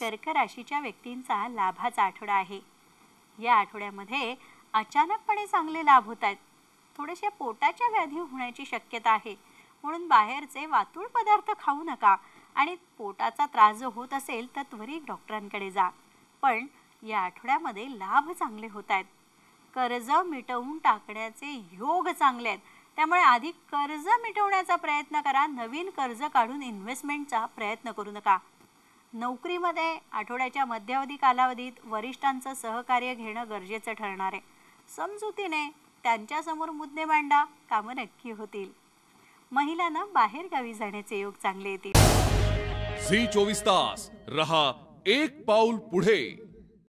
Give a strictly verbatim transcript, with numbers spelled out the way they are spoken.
कर्क राशीच्या व्यक्तींचा लाभाचा आठवडा आहे। या आठवड्यामध्ये अचानकपणे चांगले लाभ होत आहेत। थोडेसे पोटाच्या व्याधी होण्याची शक्यता आहे, म्हणून बाहेरचे वातुळ पदार्थ खाऊ नका आणि पोटाचा त्रास जो होत असेल तर त्वरित डॉक्टरांकडे जा। पण या आठवड्यामध्ये लाभ चांगले होत आहेत। कर्ज मिटवून टाकण्याचे योग चांगले आहेत, त्यामुळे आधी कर्ज मिटवण्याचा प्रयत्न करा, नवीन कर्ज काढून इन्व्हेस्टमेंटचा प्रयत्न करू नका। नोकरीमध्ये आठवड्याच्या मध्यावधी कालावधीत वरिष्ठांचं सहकार्य घेणं गरजेचं ठरणार आहे। समजुतीने त्यांच्या समोर मुद्दे मांडा, कामं नक्की होतील। महिलांना बाहेर गावी जाण्याचे योग चांगले येतील। झी चोवीस तास रहा एक पाऊल पुढे।